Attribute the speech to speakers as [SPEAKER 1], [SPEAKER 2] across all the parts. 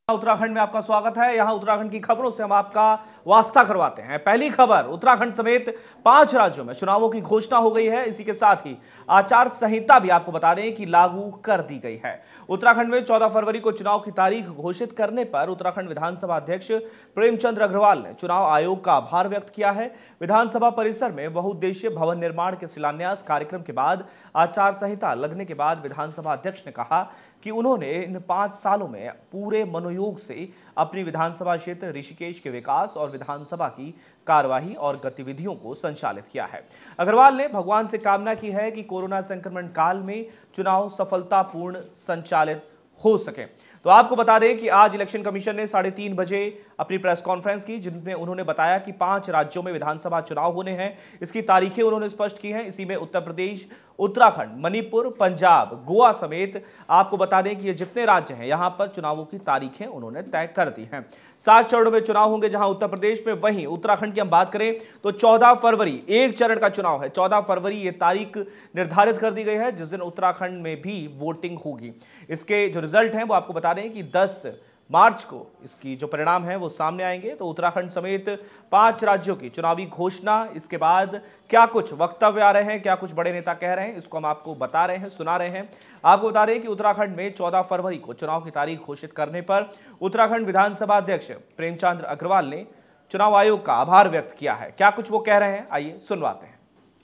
[SPEAKER 1] उत्तराखंड में आपका स्वागत है। यहां उत्तराखंड की खबरों से हम आपका वास्ता करवाते हैं। पहली खबर, उत्तराखंड समेत 5 राज्यों में चुनावों की घोषणा हो गई है। इसी के साथ ही आचार संहिता भी आपको बता दें कि लागू कर दी गई है। उत्तराखंड में 14 फरवरी को चुनाव की तारीख घोषित करने पर उत्तराखंड विधानसभा अध्यक्ष प्रेमचंद अग्रवाल ने चुनाव आयोग का आभार व्यक्त किया है। विधानसभा परिसर में बहुउद्देशीय भवन निर्माण के शिलान्यास कार्यक्रम के बाद आचार संहिता लगने के बाद विधानसभा अध्यक्ष ने कहा कि उन्होंने इन 5 सालों में पूरे मनोयोग से अपनी विधानसभा क्षेत्र ऋषिकेश के विकास और विधानसभा की कार्यवाही और गतिविधियों को संचालित किया है। अग्रवाल ने भगवान से कामना की है कि कोरोना संक्रमण काल में चुनाव सफलतापूर्ण संचालित हो सके। तो आपको बता दें कि आज इलेक्शन कमीशन ने 3:30 बजे अपनी प्रेस कॉन्फ्रेंस की, जिनमें उन्होंने बताया कि 5 राज्यों में विधानसभा चुनाव होने हैं। इसकी तारीखें उन्होंने स्पष्ट की हैं। इसी में उत्तर प्रदेश, उत्तराखंड, मणिपुर, पंजाब, गोवा समेत आपको बता दें कि ये जितने राज्य हैं यहां पर चुनावों की तारीखें उन्होंने तय कर दी हैं। 7 चरणों में चुनाव होंगे, जहां उत्तर प्रदेश में, वहीं उत्तराखंड की हम बात करें तो 14 फरवरी एक चरण का चुनाव है। 14 फरवरी ये तारीख निर्धारित कर दी गई है, जिस दिन उत्तराखंड में भी वोटिंग होगी। इसके जो रिजल्ट हैं वो आपको बता दें कि 10 मार्च को इसकी जो परिणाम है वो सामने आएंगे। तो उत्तराखंड समेत 5 राज्यों की चुनावी घोषणा, इसके बाद क्या कुछ वक्तव्य आ रहे हैं, क्या कुछ बड़े नेता कह रहे हैं, इसको हम आपको बता रहे हैं, सुना रहे हैं। आपको बता दें कि उत्तराखंड में 14 फरवरी को चुनाव की तारीख घोषित करने पर उत्तराखंड विधानसभा अध्यक्ष प्रेमचंद अग्रवाल ने चुनाव आयोग का आभार व्यक्त किया है। क्या कुछ वो कह रहे हैं, आइए सुनवाते हैं।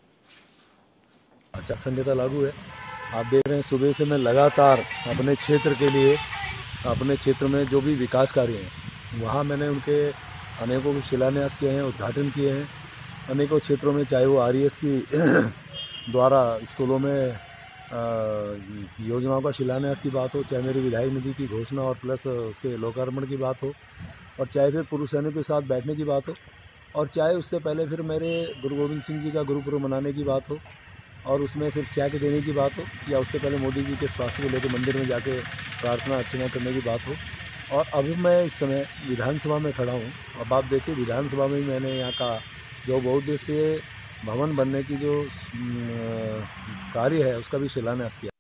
[SPEAKER 2] आचार संहिता लागू है। आप देख रहे हैं सुबह से मैं लगातार अपने क्षेत्र के लिए, अपने क्षेत्र में जो भी विकास कार्य हैं वहाँ मैंने उनके अनेकों शिलान्यास किए हैं, उद्घाटन किए हैं। अनेकों क्षेत्रों में, चाहे वो RES की द्वारा स्कूलों में योजनाओं का शिलान्यास की बात हो, चाहे मेरी विधायक निधि की घोषणा और प्लस उसके लोकार्पण की बात हो, और चाहे फिर पूर्व सैनिकों के साथ बैठने की बात हो, और चाहे उससे पहले फिर मेरे गुरु गोविंद सिंह जी का गुरुपुरब मनाने की बात हो, और उसमें फिर चैक देने की बात हो, या उससे पहले मोदी जी के स्वास्थ्य को लेकर मंदिर में जाके प्रार्थना अर्चना करने की बात हो। और अभी मैं इस समय विधानसभा में खड़ा हूँ। अब आप देखिए, विधानसभा में मैंने यहाँ का जो बहुउद्देशीय भवन बनने की जो कार्य है उसका भी शिलान्यास किया।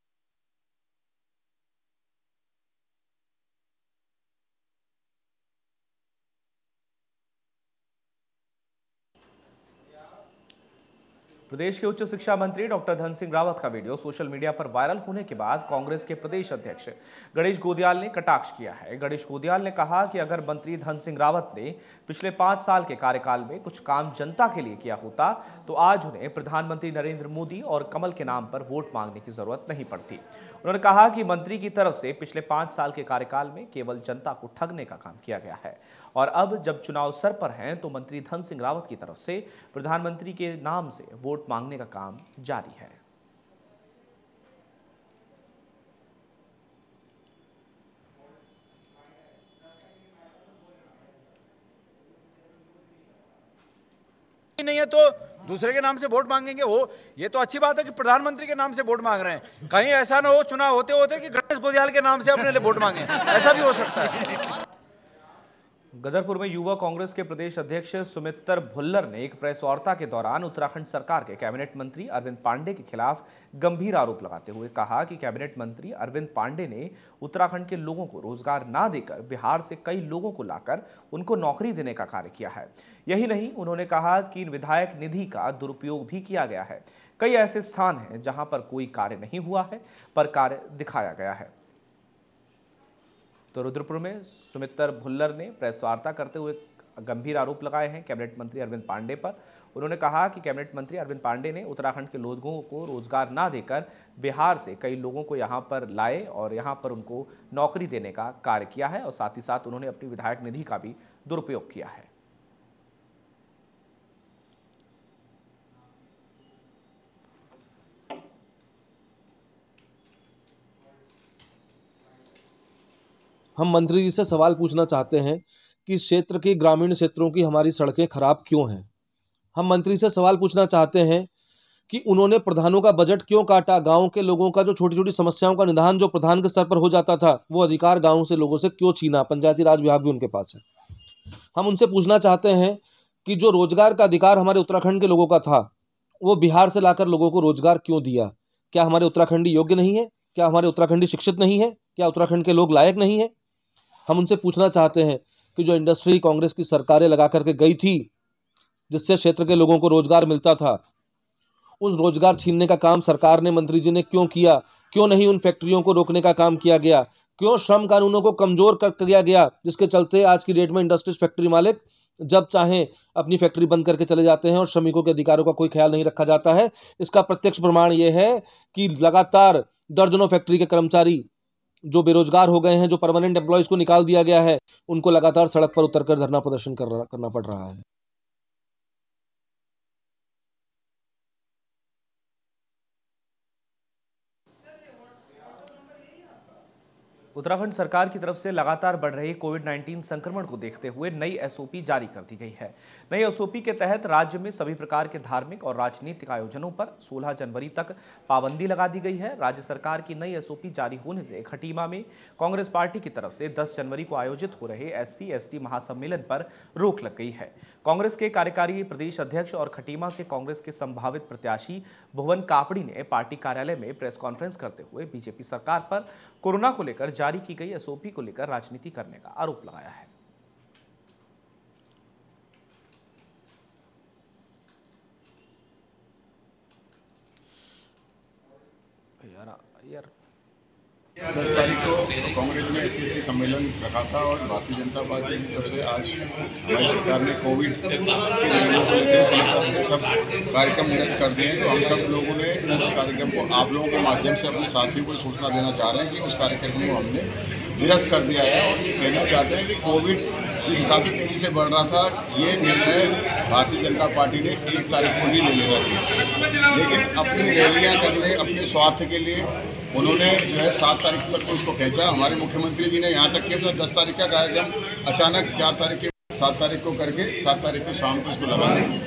[SPEAKER 1] प्रदेश के उच्च शिक्षा मंत्री डॉक्टर धन सिंह रावत का वीडियो सोशल मीडिया पर वायरल होने के बाद कांग्रेस के प्रदेश अध्यक्ष गणेश गोदियाल ने कटाक्ष किया है। गणेश गोदियाल ने कहा कि अगर मंत्री धन सिंह रावत ने पिछले 5 साल के कार्यकाल में कुछ काम जनता के लिए किया होता तो आज उन्हें प्रधानमंत्री नरेंद्र मोदी और कमल के नाम पर वोट मांगने की जरूरत नहीं पड़ती। उन्होंने कहा कि मंत्री की तरफ से पिछले 5 साल के कार्यकाल में केवल जनता को ठगने का काम किया गया है, और अब जब चुनाव सर पर हैं तो मंत्री धन सिंह रावत की तरफ से प्रधानमंत्री के नाम से वोट मांगने का काम जारी है।
[SPEAKER 3] नहीं है तो दूसरे के नाम से वोट मांगेंगे। वो ये तो अच्छी बात है कि प्रधानमंत्री के नाम से वोट मांग रहे हैं। कहीं ऐसा ना हो चुनाव होते होते कि गणेश गोदियाल के नाम से अपने लिए वोट मांगे, ऐसा भी हो सकता है।
[SPEAKER 1] गदरपुर में युवा कांग्रेस के प्रदेश अध्यक्ष सुमित्र भुल्लर ने एक प्रेस वार्ता के दौरान उत्तराखंड सरकार के कैबिनेट मंत्री अरविंद पांडे के खिलाफ गंभीर आरोप लगाते हुए कहा कि कैबिनेट मंत्री अरविंद पांडे ने उत्तराखंड के लोगों को रोजगार ना देकर बिहार से कई लोगों को लाकर उनको नौकरी देने का कार्य किया है। यही नहीं, उन्होंने कहा कि विधायक निधि का दुरुपयोग भी किया गया है। कई ऐसे स्थान हैं जहां पर कोई कार्य नहीं हुआ है पर कार्य दिखाया गया है। तो रुद्रपुर में सुमित्र भुल्लर ने प्रेस वार्ता करते हुए गंभीर आरोप लगाए हैं कैबिनेट मंत्री अरविंद पांडे पर। उन्होंने कहा कि कैबिनेट मंत्री अरविंद पांडे ने उत्तराखंड के लोगों को रोजगार ना देकर बिहार से कई लोगों को यहां पर लाए और यहां पर उनको नौकरी देने का कार्य किया है, और साथ ही साथ उन्होंने अपनी विधायक निधि का भी दुरुपयोग किया है।
[SPEAKER 4] हम मंत्री जी से सवाल पूछना चाहते हैं कि इस क्षेत्र की, ग्रामीण क्षेत्रों की हमारी सड़कें खराब क्यों हैं। हम मंत्री से सवाल पूछना चाहते हैं कि उन्होंने प्रधानों का बजट क्यों काटा। गांव के लोगों का जो छोटी छोटी समस्याओं का निदान जो प्रधान के स्तर पर हो जाता था, वो अधिकार गांव से लोगों से क्यों छीना। पंचायती राज विभाग भी उनके पास है। हम उनसे पूछना चाहते हैं कि जो रोजगार का अधिकार हमारे उत्तराखंड के लोगों का था, वो बिहार से लाकर लोगों को रोजगार क्यों दिया। क्या हमारे उत्तराखंडी योग्य नहीं है? क्या हमारे उत्तराखंडी शिक्षित नहीं है? क्या उत्तराखंड के लोग लायक नहीं है? हम उनसे पूछना चाहते हैं कि जो इंडस्ट्री कांग्रेस की सरकारें लगा करके गई थी, जिससे क्षेत्र के लोगों को रोजगार मिलता था, उन रोजगार छीनने का काम सरकार ने, मंत्री जी ने क्यों किया? क्यों नहीं उन फैक्ट्रियों को रोकने का काम किया गया? क्यों श्रम कानूनों को कमजोर कर दिया गया, जिसके चलते आज की डेट में इंडस्ट्रीज फैक्ट्री मालिक जब चाहें अपनी फैक्ट्री बंद करके चले जाते हैं और श्रमिकों के अधिकारों का कोई ख्याल नहीं रखा जाता है। इसका प्रत्यक्ष प्रमाण यह है कि लगातार दर्जनों फैक्ट्री के कर्मचारी जो बेरोजगार हो गए हैं, जो परमानेंट एम्प्लॉयज को निकाल दिया गया है, उनको लगातार सड़क पर उतरकर धरना प्रदर्शन करना पड़ रहा है।
[SPEAKER 1] उत्तराखंड सरकार की तरफ से लगातार बढ़ रहे कोविड-19 संक्रमण को देखते हुए नई एसओपी जारी कर दी गई है। नई एसओपी के तहत राज्य में सभी प्रकार के धार्मिक और राजनीतिक आयोजनों पर 16 जनवरी तक पाबंदी लगा दी गई है। राज्य सरकार की नई एसओपी जारी होने से खटीमा में कांग्रेस पार्टी की तरफ से 10 जनवरी को आयोजित हो रहे SC/ST महासम्मेलन पर रोक लग गई है। कांग्रेस के कार्यकारी प्रदेश अध्यक्ष और खटीमा से कांग्रेस के संभावित प्रत्याशी भुवन कापड़ी ने पार्टी कार्यालय में प्रेस कॉन्फ्रेंस करते हुए बीजेपी सरकार पर कोरोना को लेकर जारी की गई एसओपी को लेकर राजनीति करने का आरोप लगाया है। यार
[SPEAKER 5] 10 तारीख को कांग्रेस ने SC/ST सम्मेलन रखा था और भारतीय जनता पार्टी की तरफ से आज हमारी सरकार ने कोविड के नियमों को लेकर सब कार्यक्रम निरस्त कर दिए हैं। तो हम सब लोगों ने उस कार्यक्रम को आप लोगों के माध्यम से अपने साथियों को सूचना देना चाह रहे हैं कि उस कार्यक्रम को हमने निरस्त कर दिया है और ये कहना चाहते हैं कि कोविड जिस हिसाब से तेजी से बढ़ रहा था, ये निर्णय भारतीय जनता पार्टी ने 1 तारीख को ही ले लेना चाहिए, लेकिन अपनी रैलियां करने, अपने स्वार्थ के लिए उन्होंने जो है 7 तारीख तक तो इसको खींचा। हमारे मुख्यमंत्री जी ने यहाँ तक कि अपना 10 तारीख का कार्यक्रम अचानक 4 तारीख के 7 तारीख को करके 7 तारीख को शाम को इसको लगा दिया।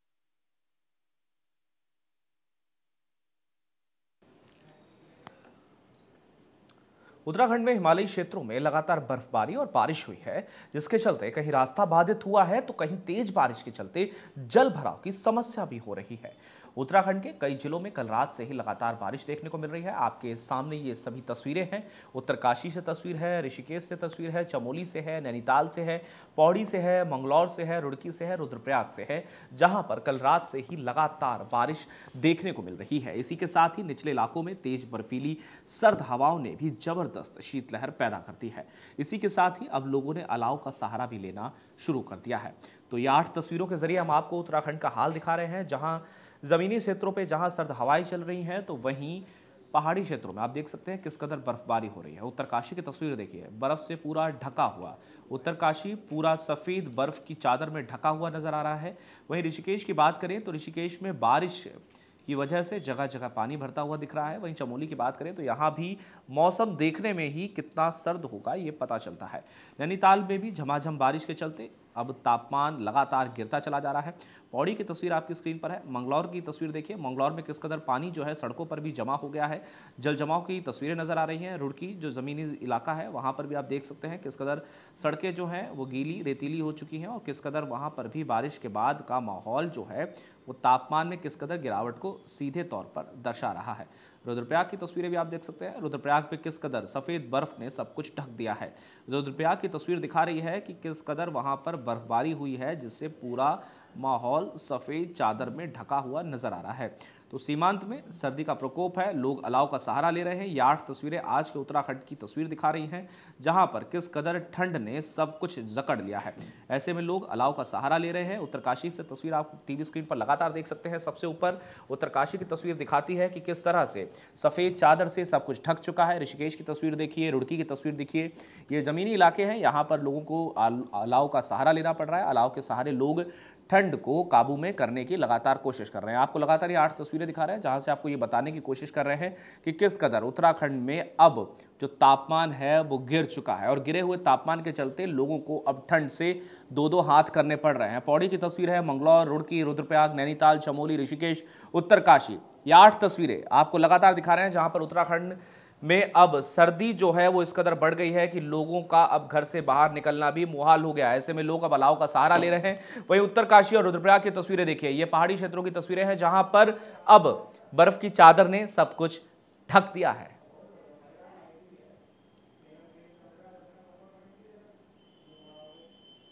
[SPEAKER 1] उत्तराखंड में हिमालयी क्षेत्रों में लगातार बर्फबारी और बारिश हुई है, जिसके चलते कहीं रास्ता बाधित हुआ है तो कहीं तेज बारिश के चलते जल भराव की समस्या भी हो रही है। उत्तराखंड के कई जिलों में कल रात से ही लगातार बारिश देखने को मिल रही है। आपके सामने ये सभी तस्वीरें हैं। उत्तरकाशी से तस्वीर है, ऋषिकेश से तस्वीर है, चमोली से है, नैनीताल से है, पौड़ी से है, मंगलौर से है, रुड़की से है, रुद्रप्रयाग से है, जहां पर कल रात से ही लगातार बारिश देखने को मिल रही है। इसी के साथ ही निचले इलाकों में तेज बर्फीली सर्द हवाओं ने भी जबरदस्त शीतलहर पैदा कर दी है। इसी के साथ ही अब लोगों ने अलाव का सहारा भी लेना शुरू कर दिया है। तो ये 8 तस्वीरों के जरिए हम आपको उत्तराखंड का हाल दिखा रहे हैं, जहां जमीनी क्षेत्रों पे जहां सर्द हवाएं चल रही हैं, तो वहीं पहाड़ी क्षेत्रों में आप देख सकते हैं किस कदर बर्फबारी हो रही है। उत्तरकाशी की तस्वीर देखिए, बर्फ से पूरा ढका हुआ उत्तरकाशी पूरा सफ़ेद बर्फ की चादर में ढका हुआ नजर आ रहा है। वहीं ऋषिकेश की बात करें तो ऋषिकेश में बारिश की वजह से जगह जगह पानी भरता हुआ दिख रहा है। वहीं चमोली की बात करें तो यहाँ भी मौसम देखने में ही कितना सर्द होगा ये पता चलता है। नैनीताल में भी झमाझम बारिश के चलते अब तापमान लगातार गिरता चला जा रहा है। पौड़ी की तस्वीर आपकी स्क्रीन पर है। मंगलौर की तस्वीर देखिए, मंगलौर में किस कदर पानी जो है सड़कों पर भी जमा हो गया है। जल जमाव की तस्वीरें नजर आ रही हैं। रुड़की जो ज़मीनी इलाका है वहाँ पर भी आप देख सकते हैं किस कदर सड़कें जो हैं वो गीली रेतीली हो चुकी हैं और किस कदर वहाँ पर भी बारिश के बाद का माहौल जो है वो तापमान में किस कदर गिरावट को सीधे तौर पर दर्शा रहा है। रुद्रप्रयाग की तस्वीरें भी आप देख सकते हैं। रुद्रप्रयाग पे किस कदर सफ़ेद बर्फ ने सब कुछ ढक दिया है। रुद्रप्रयाग की तस्वीर दिखा रही है कि किस कदर वहाँ पर बर्फबारी हुई है, जिससे पूरा माहौल सफ़ेद चादर में ढका हुआ नजर आ रहा है। तो सीमांत में सर्दी का प्रकोप है, लोग अलाव का सहारा ले रहे हैं। ये 8 तस्वीरें आज के उत्तराखंड की तस्वीर दिखा रही हैं, जहां पर किस कदर ठंड ने सब कुछ जकड़ लिया है। ऐसे में लोग अलाव का सहारा ले रहे हैं। उत्तरकाशी से तस्वीर आप टीवी स्क्रीन पर लगातार देख सकते हैं। सबसे ऊपर उत्तरकाशी की तस्वीर दिखाती है कि किस तरह से सफ़ेद चादर से सब कुछ ढक चुका है। ऋषिकेश की तस्वीर देखिए, रुड़की की तस्वीर देखिए। ये ज़मीनी इलाके हैं, यहाँ पर लोगों को अलाव का सहारा लेना पड़ रहा है। अलाव के सहारे लोग ठंड को काबू में करने की लगातार कोशिश कर रहे हैं। आपको लगातार ये 8 तस्वीरें दिखा रहे हैं, जहां से आपको ये बताने की कोशिश कर रहे हैं कि किस कदर उत्तराखंड में अब जो तापमान है वो गिर चुका है और गिरे हुए तापमान के चलते लोगों को अब ठंड से 2-2 हाथ करने पड़ रहे हैं। पौड़ी की तस्वीर है, मंगलौर, रुड़की, रुद्रप्रयाग, नैनीताल, चमोली, ऋषिकेश, उत्तरकाशी। ये 8 तस्वीरें आपको लगातार दिखा रहे हैं, जहां पर उत्तराखंड में अब सर्दी जो है वो इस कदर बढ़ गई है कि लोगों का अब घर से बाहर निकलना भी मुहाल हो गया है। ऐसे में लोग अब अलाव का सहारा ले रहे हैं। वहीं उत्तरकाशी और रुद्रप्रयाग की तस्वीरें देखिए, ये पहाड़ी क्षेत्रों की तस्वीरें हैं, जहां पर अब बर्फ की चादर ने सब कुछ ढक दिया है।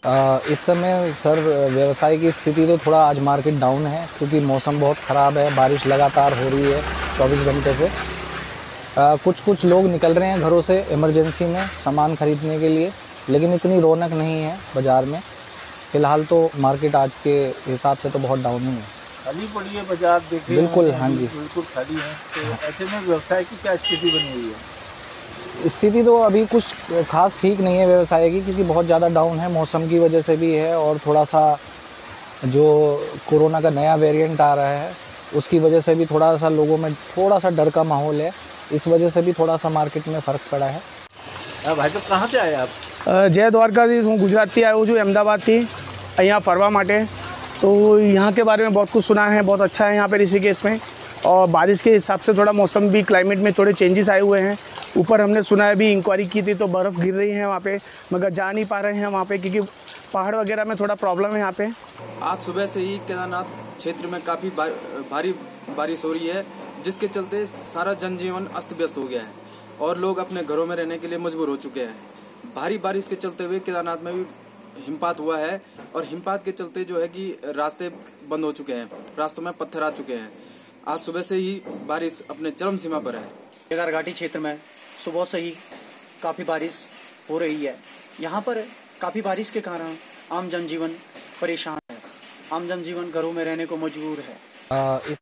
[SPEAKER 6] इस समय सर व्यवसाय की स्थिति तो थोड़ा आज मार्केट डाउन है, क्योंकि मौसम बहुत ख़राब है, बारिश लगातार हो रही है 24 घंटे से। कुछ लोग निकल रहे हैं घरों से इमरजेंसी में सामान खरीदने के लिए, लेकिन इतनी रौनक नहीं है बाज़ार में। फ़िलहाल तो मार्केट आज के हिसाब से तो बहुत डाउन ही है।
[SPEAKER 7] खाली पड़ी है बाजार, देखिए
[SPEAKER 6] बिल्कुल, हाँ जी,
[SPEAKER 7] बिल्कुल खाली है। तो ऐसे में व्यवसाय की क्या स्थिति बनी हुई है?
[SPEAKER 6] स्थिति तो अभी कुछ खास ठीक नहीं है व्यवसाय की, क्योंकि बहुत ज़्यादा डाउन है, मौसम की वजह से भी है, और थोड़ा सा जो कोरोना का नया वेरिएंट आ रहा है उसकी वजह से भी थोड़ा सा लोगों में थोड़ा सा डर का माहौल है। इस वजह से भी थोड़ा सा मार्केट में फ़र्क पड़ा है।
[SPEAKER 7] भाई साहब कहाँ से आए आप?
[SPEAKER 8] जय द्वारकाधीश, हूँ गुजरात आया हूँ, अहमदाबाद थी यहाँ फरवा माटे। तो यहाँ के बारे में बहुत कुछ सुना है, बहुत अच्छा है यहाँ पे ऋषिकेश में, और बारिश के हिसाब से थोड़ा मौसम भी, क्लाइमेट में थोड़े चेंजेस आए हुए हैं। ऊपर हमने सुना है, अभी इंक्वायरी की थी तो बर्फ़ गिर रही है वहाँ पे, मगर जा नहीं पा रहे हैं वहाँ पे, क्योंकि पहाड़ वगैरह में थोड़ा प्रॉब्लम है यहाँ पे।
[SPEAKER 9] आज सुबह से ही केदारनाथ क्षेत्र में काफ़ी भारी बारिश हो रही है, जिसके चलते सारा जनजीवन अस्त व्यस्त हो गया है और लोग अपने घरों में रहने के लिए मजबूर हो चुके हैं। भारी बारिश के चलते हुए केदारनाथ में भी हिमपात हुआ है, और हिमपात के चलते जो है कि रास्ते बंद हो चुके हैं, रास्तों में पत्थर आ चुके हैं। आज सुबह से ही बारिश अपने चरम सीमा पर है।
[SPEAKER 10] केदार घाटी क्षेत्र में सुबह से ही काफ़ी बारिश हो रही है। यहाँ पर काफ़ी बारिश के कारण आम जनजीवन परेशान है, आम जनजीवन घरों में रहने को मजबूर है।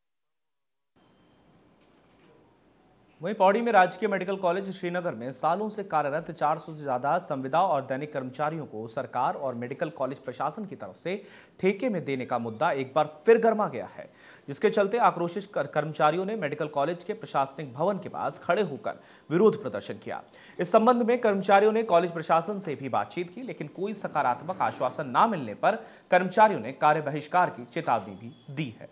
[SPEAKER 1] वहीं पौड़ी में राजकीय मेडिकल कॉलेज श्रीनगर में सालों से कार्यरत 400 से ज्यादा संविदा और दैनिक कर्मचारियों को सरकार और मेडिकल कॉलेज प्रशासन की तरफ से ठेके में देने का मुद्दा एक बार फिर गर्मा गया है, जिसके चलते आक्रोशित कर्मचारियों ने मेडिकल कॉलेज के प्रशासनिक भवन के पास खड़े होकर विरोध प्रदर्शन किया। इस संबंध में कर्मचारियों ने कॉलेज प्रशासन से भी बातचीत की, लेकिन कोई सकारात्मक आश्वासन न मिलने पर कर्मचारियों ने कार्य बहिष्कार की चेतावनी भी दी है।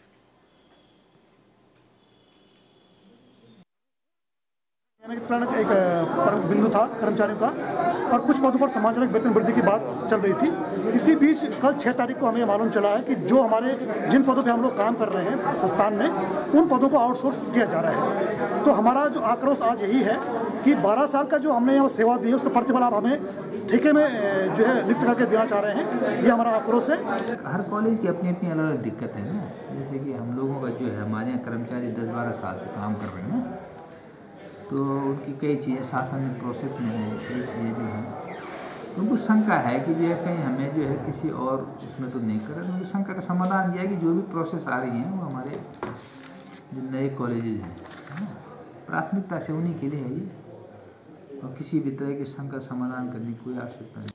[SPEAKER 11] एक प्रमुख बिंदु था कर्मचारियों का, और कुछ पदों पर सम्मानजनक वेतन वृद्धि की बात चल रही थी। इसी बीच कल 6 तारीख को हमें मालूम चला है कि जो हमारे जिन पदों पे हम लोग काम कर रहे हैं संस्थान में, उन पदों को आउटसोर्स किया जा रहा है। तो हमारा जो आक्रोश आज यही है कि 12 साल का जो हमने यहाँ सेवा दी है उसका प्रतिफल आप हमें ठेके में जो है नियुक्त करके देना चाह रहे हैं। ये हमारा आक्रोश है।
[SPEAKER 12] हर कॉलेज की अपनी अपनी अलग अलग दिक्कत है ना, जैसे कि हम लोगों का जो है, हमारे यहाँ कर्मचारी 10-12 साल से काम कर रहे हैं, तो उनकी कई चीज़ें शासन प्रोसेस में है, कई चीज़ें जो हैं उनको शंका है कि जो है कहीं हमें जो है किसी और उसमें तो नहीं कर रहे। उनकी शंका का समाधान यह है कि जो भी प्रोसेस आ रही हैं वो हमारे जो नए कॉलेजेज हैं प्राथमिकता से उन्हीं के लिए है ये, और किसी भी तरह की शंका समाधान करने की कोई आवश्यकता नहीं।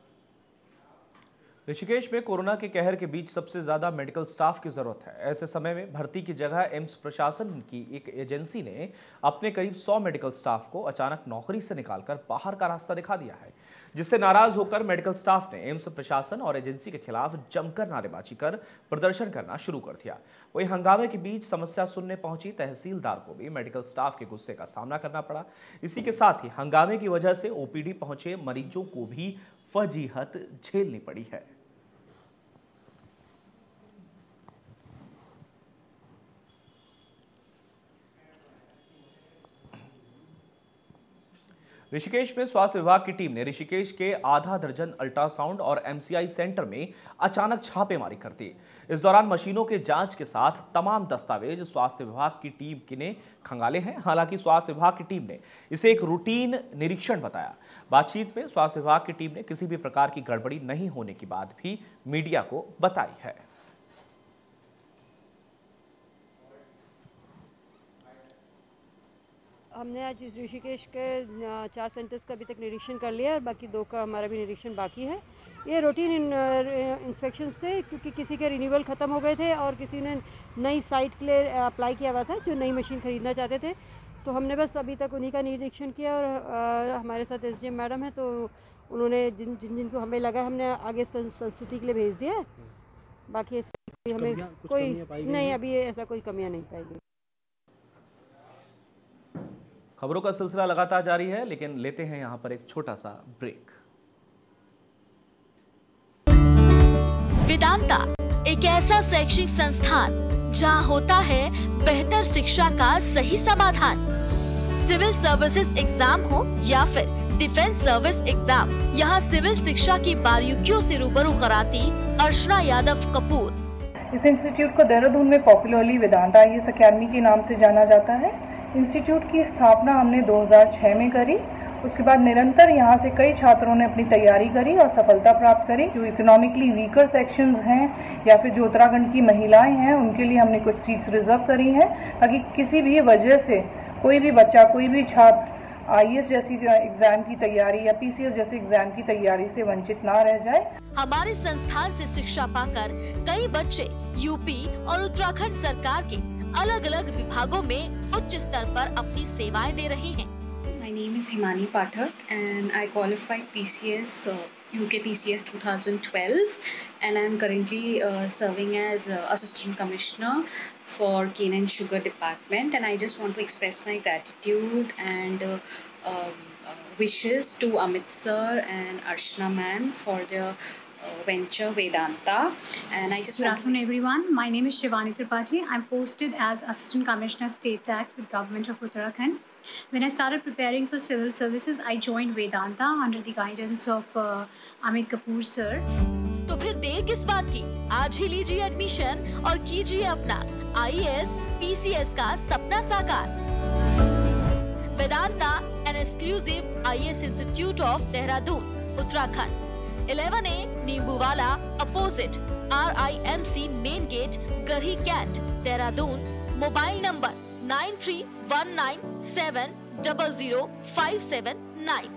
[SPEAKER 1] ऋषिकेश में कोरोना के कहर के बीच सबसे ज्यादा मेडिकल स्टाफ की जरूरत है। ऐसे समय में भर्ती की जगह एम्स प्रशासन की एक एजेंसी ने अपने करीब 100 मेडिकल स्टाफ को अचानक नौकरी से निकालकर बाहर का रास्ता दिखा दिया है, जिससे नाराज होकर मेडिकल स्टाफ ने एम्स प्रशासन और एजेंसी के खिलाफ जमकर नारेबाजी कर प्रदर्शन करना शुरू कर दिया। वहीं हंगामे के बीच समस्या सुनने पहुंची तहसीलदार को भी मेडिकल स्टाफ के गुस्से का सामना करना पड़ा। इसी के साथ ही हंगामे की वजह से ओपीडी पहुंचे मरीजों को भी फजीहत झेलनी पड़ी है। ऋषिकेश में स्वास्थ्य विभाग की टीम ने ऋषिकेश के आधा दर्जन अल्ट्रासाउंड और एमसीआई सेंटर में अचानक छापेमारी कर दी। इस दौरान मशीनों के जांच के साथ तमाम दस्तावेज स्वास्थ्य विभाग की टीम ने खंगाले हैं। हालांकि स्वास्थ्य विभाग की टीम ने इसे एक रूटीन निरीक्षण बताया। बातचीत में स्वास्थ्य विभाग की टीम ने किसी भी प्रकार की गड़बड़ी नहीं होने की बात भी मीडिया को बताई है।
[SPEAKER 13] हमने आज इस ऋषिकेश के 4 सेंटर्स का अभी तक निरीक्षण कर लिया है, बाकी 2 का हमारा भी निरीक्षण बाकी है। ये रूटीन इंस्पेक्शंस थे, क्योंकि किसी के रिन्यूअल ख़त्म हो गए थे और किसी ने नई साइट के लिए अप्लाई किया हुआ था जो नई मशीन ख़रीदना चाहते थे। तो हमने बस अभी तक उन्हीं का निरीक्षण किया, और हमारे साथ एसडीएम मैडम है, तो उन्होंने जिनको हमें लगा हमने आगे संस्तुति के लिए भेज दिया है। बाकी ऐसे हमें कोई नहीं, अभी ऐसा कोई कमियाँ नहीं पाएगी।
[SPEAKER 1] खबरों का सिलसिला लगातार जारी है, लेकिन लेते हैं यहां पर एक छोटा सा ब्रेक।
[SPEAKER 14] वेदांता एक ऐसा शैक्षिक संस्थान जहां होता है बेहतर शिक्षा का सही समाधान। सिविल सर्विसेज एग्जाम हो या फिर डिफेंस सर्विस एग्जाम। यहाँ सिविल शिक्षा की बारीकियों से रूबरू कराती अर्चना यादव कपूर।
[SPEAKER 15] इस इंस्टीट्यूट को देहरादून में पॉपुलरली वेदांता IAS अकेडमी के नाम से जाना जाता है। इंस्टीट्यूट की स्थापना हमने 2006 में करी। उसके बाद निरंतर यहाँ से कई छात्रों ने अपनी तैयारी करी और सफलता प्राप्त करी। जो इकोनॉमिकली वीकर सेक्शंस हैं या फिर जो उत्तराखंड की महिलाएं हैं, उनके लिए हमने कुछ सीट्स रिजर्व करी हैं, ताकि किसी भी वजह से कोई भी बच्चा, कोई भी छात्र IAS जैसी एग्जाम की तैयारी या PCS जैसे एग्जाम की तैयारी से वंचित ना रह जाए।
[SPEAKER 14] हमारे संस्थान से शिक्षा पाकर कई बच्चे यूपी और उत्तराखंड सरकार के अलग अलग विभागों में उच्च स्तर पर अपनी सेवाएं दे रहे हैं।
[SPEAKER 16] My name is Himani Pathak and I qualified PCS, UK PCS 2012, and I am currently serving as Assistant Commissioner for Cane and Sugar Department, and I just want to express my gratitude and wishes to Amit sir and Archana ma'am for the venture Vedanta. And I just
[SPEAKER 17] Good afternoon everyone. My name is Shivani Tripathi. I'm posted as Assistant Commissioner State Tax with Government of Uttarakhand. When I started preparing for civil services, I joined Vedanta under the guidance of Amit Kapoor sir.
[SPEAKER 14] तो फिर देर किस बात की, आज ही लीजिए admission और कीजिए अपना IAS PCS का सपना साकार। Vedanta an exclusive IAS institute of Dehradun, Uttarakhand. 11A Nimbuwala opposite RIMC main gate, Garhi Cantt, Dehradun. Mobile number 9319700579।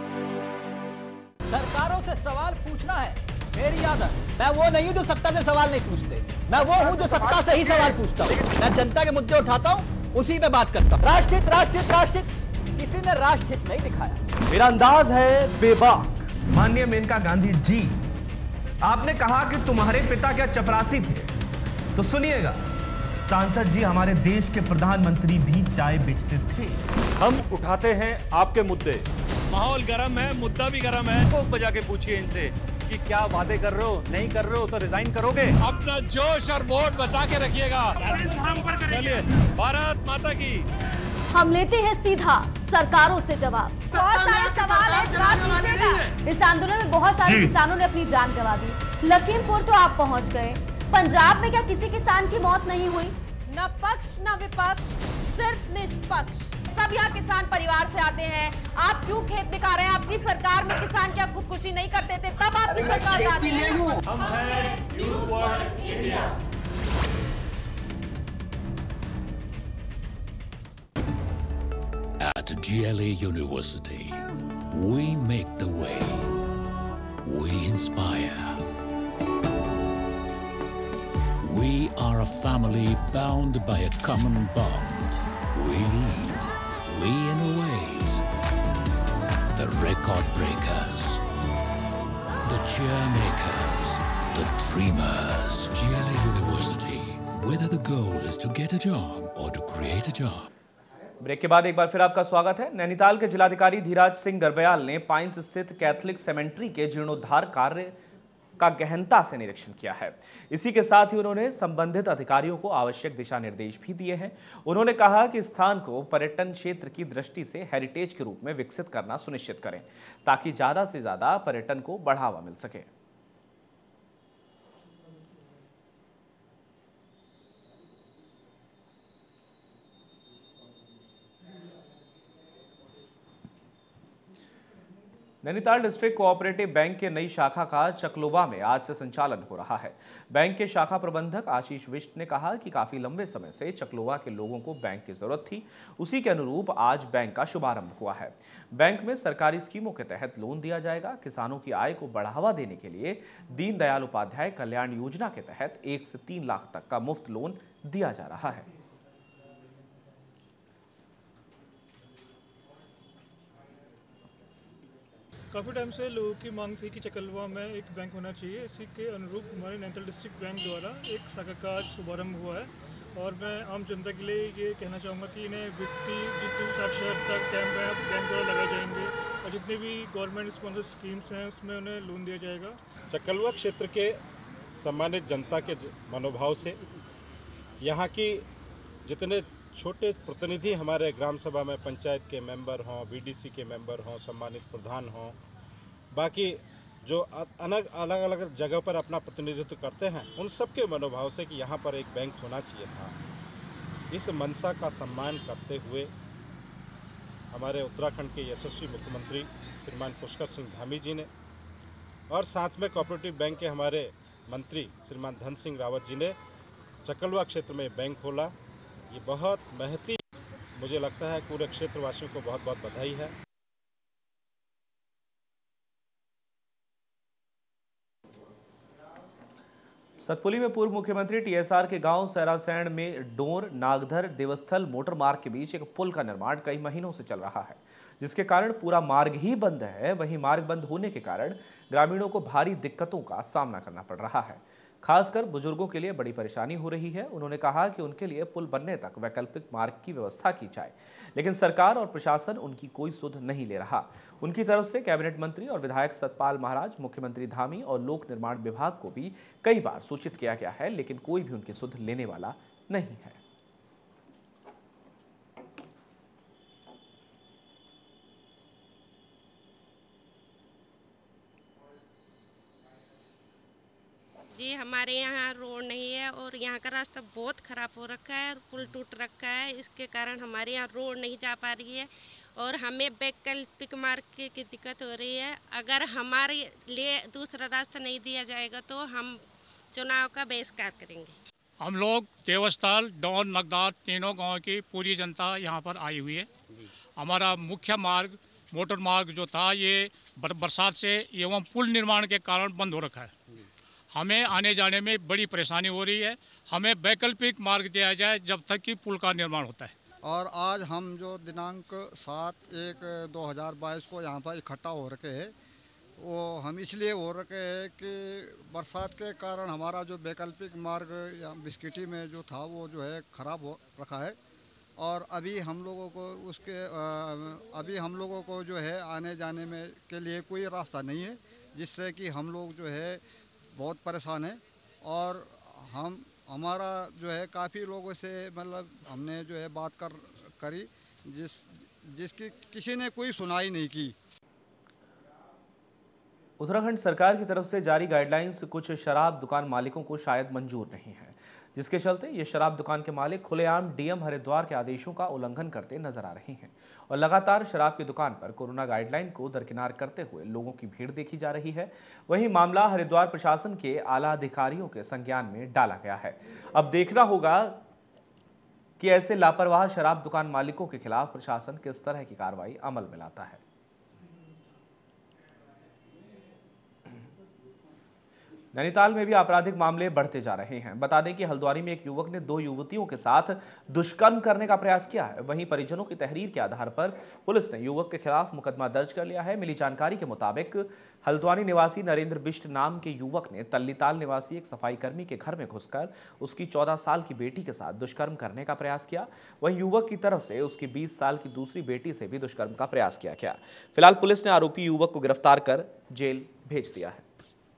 [SPEAKER 18] सरकारों से सवाल पूछना है मेरी आदत। मैं वो नहीं हूँ जो सत्ता से सवाल नहीं पूछते, मैं वो हूँ जो सत्ता से ही सवाल पूछता हूँ। मैं जनता के मुद्दे उठाता हूँ, उसी पे बात करता हूँ। राष्ट्रहित राष्ट्रहित राष्ट्रहित, किसी ने राष्ट्रहित नहीं दिखाया।
[SPEAKER 1] मेरा अंदाज है बेबाक। माननीय मेनका गांधी जी, आपने कहा कि तुम्हारे पिता क्या चपरासी थे, तो सुनिएगा, सांसद जी, हमारे देश के प्रधानमंत्री भी चाय बेचते थे।
[SPEAKER 19] हम उठाते हैं आपके मुद्दे। माहौल गर्म है, मुद्दा भी गर्म है। को बजा के पूछिए इनसे कि क्या वादे कर रहे हो, नहीं कर रहे हो तो रिजाइन करोगे। अपना जोश और वोट बचा के रखिएगा। चलिए, भारत माता की।
[SPEAKER 20] हम लेते हैं सीधा सरकारों से जवाब। बहुत सारे सवाल हैं, जवाब दीजिएगा। इस आंदोलन में बहुत सारे किसानों ने अपनी जान गंवा दी। लखीमपुर तो आप पहुंच गए, पंजाब में क्या किसी किसान की मौत नहीं हुई?
[SPEAKER 21] न पक्ष न विपक्ष, सिर्फ निष्पक्ष। सब यहाँ किसान परिवार से आते हैं। आप क्यों खेत दिखा रहे हैं? आपकी सरकार में किसान क्या खुदकुशी नहीं करते थे? तब आपकी सरकार आती है।
[SPEAKER 19] हम हैं youth for India.
[SPEAKER 22] At GLA University, we make the way. We inspire. We are a family bound by a common bond. We lead. We innovate. The record breakers. The cheer makers. The dreamers. GLA University. Whether the goal is to get a job or to create a job.
[SPEAKER 1] Break के बाद एक बार फिर आपका स्वागत है। नैनीताल के जिलाधिकारी धीराज सिंह गर्ब्याल ने पाइंस स्थित कैथलिक सेमेंट्री के जीर्णोद्धार कार्य का गहनता से निरीक्षण किया है। इसी के साथ ही उन्होंने संबंधित अधिकारियों को आवश्यक दिशा निर्देश भी दिए हैं। उन्होंने कहा कि स्थान को पर्यटन क्षेत्र की दृष्टि से हेरिटेज के रूप में विकसित करना सुनिश्चित करें, ताकि ज्यादा से ज्यादा पर्यटन को बढ़ावा मिल सके। नैनीताल डिस्ट्रिक्ट कोऑपरेटिव बैंक के नई शाखा का चकलोवा में आज से संचालन हो रहा है। बैंक के शाखा प्रबंधक आशीष विष्ट ने कहा कि काफी लंबे समय से चकलोवा के लोगों को बैंक की जरूरत थी, उसी के अनुरूप आज बैंक का शुभारंभ हुआ है। बैंक में सरकारी स्कीमों के तहत लोन दिया जाएगा। किसानों की आय को बढ़ावा देने के लिए दीनदयाल उपाध्याय कल्याण योजना के तहत 1 से 3 लाख तक का मुफ्त लोन दिया जा रहा है।
[SPEAKER 23] काफ़ी टाइम से लोगों की मांग थी कि चकलवा में एक बैंक होना चाहिए। इसी के अनुरूप हमारे नैनीताल डिस्ट्रिक्ट बैंक द्वारा एक शाखा का आज शुभारम्भ हुआ है। और मैं आम जनता के लिए ये कहना चाहूँगा कि इन्हें वित्तीय जितनी साक्षरता कैंप है बैंक द्वारा लगाए जाएंगे और जितनी भी गवर्नमेंट स्पॉन्सर स्कीम्स हैं उसमें उन्हें लोन दिया जाएगा।
[SPEAKER 19] चकलवा क्षेत्र के सम्मानित जनता के मनोभाव से यहाँ की जितने
[SPEAKER 2] छोटे प्रतिनिधि हमारे ग्राम सभा में पंचायत के मेंबर हों, बीडीसी के मेंबर हों, सम्मानित प्रधान हों, बाकी जो अलग अलग जगह पर अपना प्रतिनिधित्व करते हैं, उन सब के मनोभाव से कि यहाँ पर एक बैंक होना चाहिए था। इस मंशा का सम्मान करते हुए हमारे उत्तराखंड के यशस्वी मुख्यमंत्री श्रीमान पुष्कर सिंह धामी जी ने और साथ में कोऑपरेटिव बैंक के हमारे मंत्री श्रीमान धन सिंह रावत जी ने चकलवा क्षेत्र में बैंक खोला। ये बहुत महती, मुझे लगता है पूरे क्षेत्रवासियों को बहुत बहुत बधाई है।
[SPEAKER 1] सतपुली में पूर्व मुख्यमंत्री टीएसआर के गांव सैरासैंण में डोर नागधर देवस्थल मोटर मार्ग के बीच एक पुल का निर्माण कई महीनों से चल रहा है, जिसके कारण पूरा मार्ग ही बंद है। वहीं मार्ग बंद होने के कारण ग्रामीणों को भारी दिक्कतों का सामना करना पड़ रहा है, खासकर बुजुर्गों के लिए बड़ी परेशानी हो रही है। उन्होंने कहा कि उनके लिए पुल बनने तक वैकल्पिक मार्ग की व्यवस्था की जाए, लेकिन सरकार और प्रशासन उनकी कोई सुध नहीं ले रहा। उनकी तरफ से कैबिनेट मंत्री और विधायक सतपाल महाराज, मुख्यमंत्री धामी और लोक निर्माण विभाग को भी कई बार सूचित किया गया है, लेकिन कोई भी उनकी सुध लेने वाला नहीं है।
[SPEAKER 3] जी हमारे यहाँ रोड नहीं है और यहाँ का रास्ता बहुत ख़राब हो रखा है और पुल टूट रखा है। इसके कारण हमारे यहाँ रोड नहीं जा पा रही है और हमें वैकल्पिक मार्ग की दिक्कत हो रही है। अगर हमारे लिए दूसरा रास्ता नहीं दिया जाएगा तो हम चुनाव का बहिष्कार करेंगे।
[SPEAKER 4] हम लोग देवस्थल, डोन, नगदार तीनों गांव की पूरी जनता यहाँ पर आई हुई है। हमारा मुख्य मार्ग, मोटर मार्ग जो था, ये बरसात से एवं पुल निर्माण के कारण बंद हो रखा है। हमें आने जाने में बड़ी परेशानी हो रही है। हमें वैकल्पिक मार्ग दिया जाए जब तक कि पुल का निर्माण होता है।
[SPEAKER 24] और आज हम जो दिनांक 7/1/2022 को यहाँ पर इकट्ठा हो रखे हैं, वो हम इसलिए हो रखे हैं कि बरसात के कारण हमारा जो वैकल्पिक मार्ग यहाँ बिस्किटी में जो था वो जो है ख़राब हो रखा है और अभी हम लोगों को जो है आने जाने में के लिए कोई रास्ता नहीं है, जिससे कि हम लोग जो है बहुत परेशान है। और हमारा जो है काफ़ी लोगों से मतलब हमने जो है बात करी जिसकी किसी ने कोई सुनाई नहीं की।
[SPEAKER 1] उत्तराखंड सरकार की तरफ से जारी गाइडलाइंस कुछ शराब दुकान मालिकों को शायद मंजूर नहीं है, जिसके चलते ये शराब दुकान के मालिक खुलेआम डीएम हरिद्वार के आदेशों का उल्लंघन करते नजर आ रहे हैं और लगातार शराब की दुकान पर कोरोना गाइडलाइन को दरकिनार करते हुए लोगों की भीड़ देखी जा रही है। वहीं मामला हरिद्वार प्रशासन के आला अधिकारियों के संज्ञान में डाला गया है। अब देखना होगा कि ऐसे लापरवाह शराब दुकान मालिकों के खिलाफ प्रशासन किस तरह की कार्रवाई अमल में लाता है। नैनीताल में भी आपराधिक मामले बढ़ते जा रहे हैं। बता दें कि हल्द्वानी में एक युवक ने 2 युवतियों के साथ दुष्कर्म करने का प्रयास किया है। वहीं परिजनों की तहरीर के आधार पर पुलिस ने युवक के खिलाफ मुकदमा दर्ज कर लिया है। मिली जानकारी के मुताबिक हल्द्वानी निवासी नरेंद्र बिष्ट नाम के युवक ने तल्लीताल निवासी एक सफाई कर्मी के घर में घुसकर उसकी 14 साल की बेटी के साथ दुष्कर्म करने का प्रयास किया। वहीं युवक की तरफ से उसकी 20 साल की दूसरी बेटी से भी दुष्कर्म का प्रयास किया गया। फिलहाल पुलिस ने आरोपी युवक को गिरफ्तार कर जेल भेज दिया है।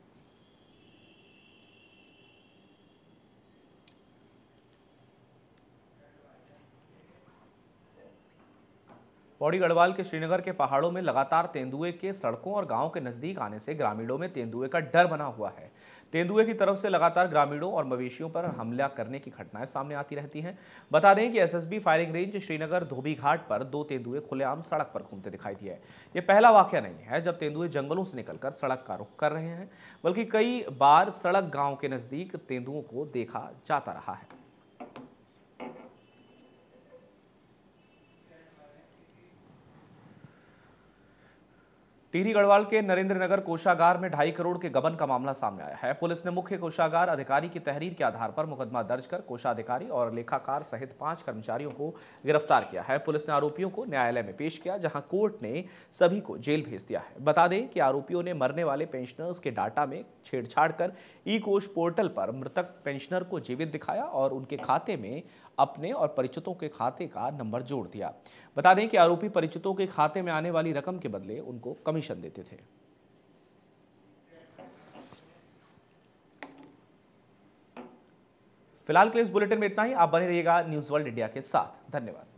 [SPEAKER 1] पौड़ी गढ़वाल के श्रीनगर के पहाड़ों में लगातार तेंदुए के सड़कों और गांवों के नजदीक आने से ग्रामीणों में तेंदुए का डर बना हुआ है। तेंदुए की तरफ से लगातार ग्रामीणों और मवेशियों पर हमला करने की घटनाएं सामने आती रहती हैं। बता दें कि SSB firing range Srinagar Dhobi Ghat पर 2 तेंदुए खुलेआम सड़क पर घूमते दिखाई दिए। ये पहला वाकया नहीं है जब तेंदुए जंगलों से निकलकर सड़क का रुख कर रहे हैं, बल्कि कई बार सड़क गाँव के नजदीक तेंदुओं को देखा जाता रहा है। टिहरी गढ़वाल के नरेंद्रनगर कोषागार में 2.5 करोड़ के गबन का मामला सामने आया है। पुलिस ने मुख्य कोषागार अधिकारी की तहरीर के आधार पर मुकदमा दर्ज कर कोषाधिकारी और लेखाकार सहित 5 कर्मचारियों को गिरफ्तार किया है। पुलिस ने आरोपियों को न्यायालय में पेश किया, जहां कोर्ट ने सभी को जेल भेज दिया है। बता दें कि आरोपियों ने मरने वाले पेंशनर्स के डाटा में छेड़छाड़ कर ई-कोष पोर्टल पर मृतक पेंशनर को जीवित दिखाया और उनके खाते में अपने और परिचितों के खाते का नंबर जोड़ दिया। बता दें कि आरोपी परिचितों के खाते में आने वाली रकम के बदले उनको कमीशन देते थे। फिलहाल के लिए इस बुलेटिन में इतना ही। आप बने रहिएगा न्यूज वर्ल्ड इंडिया के साथ। धन्यवाद।